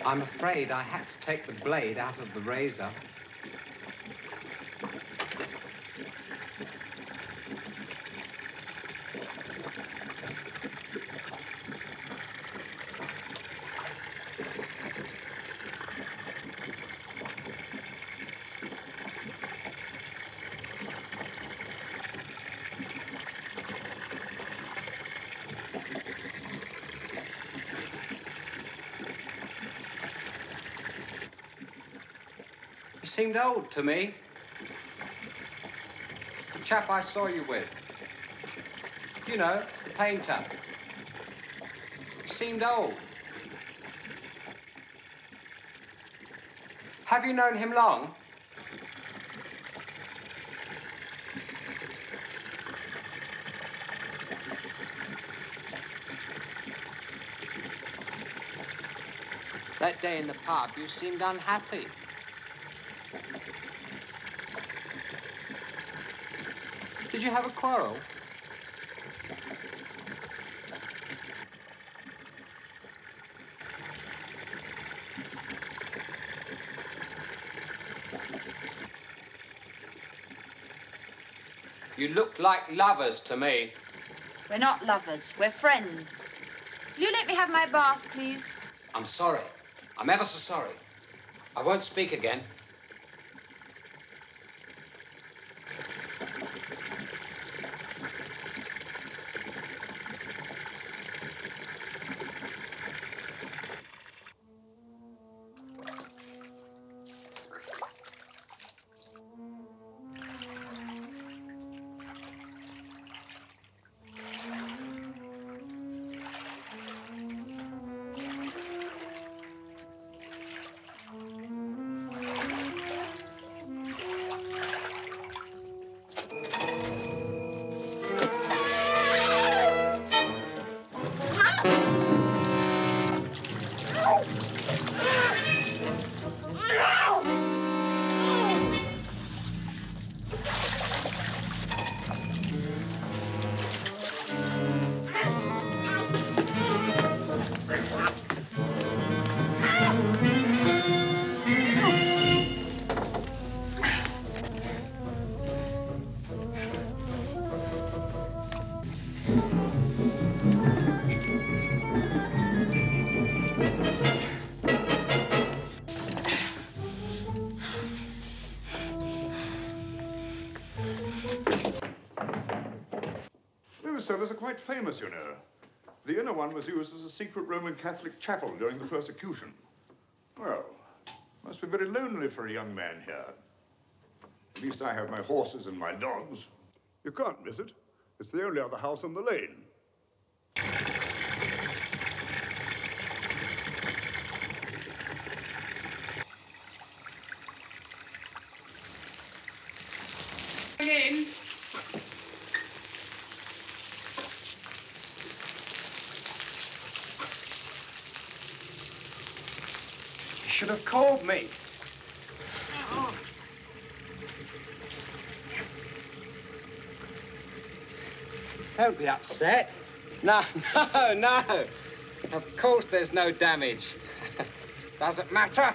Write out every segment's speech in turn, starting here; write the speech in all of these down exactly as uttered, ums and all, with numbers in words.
I'm afraid I had to take the blade out of the razor. You seemed old to me. The chap I saw you with. You know, the painter. He seemed old. Have you known him long? That day in the pub, you seemed unhappy. Did you have a quarrel? You look like lovers to me. We're not lovers, we're friends. Will you let me have my bath, please? I'm sorry. I'm ever so sorry. I won't speak again. Cellars are quite famous, you know. The inner one was used as a secret Roman Catholic chapel during the persecution. Well, must be very lonely for a young man here. At least I have my horses and my dogs. You can't miss it. It's the only other house on the lane. In. You should have called me. Don't be upset. No, no, no. Of course there's no damage. Doesn't matter.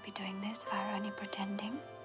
be doing this if I were only pretending?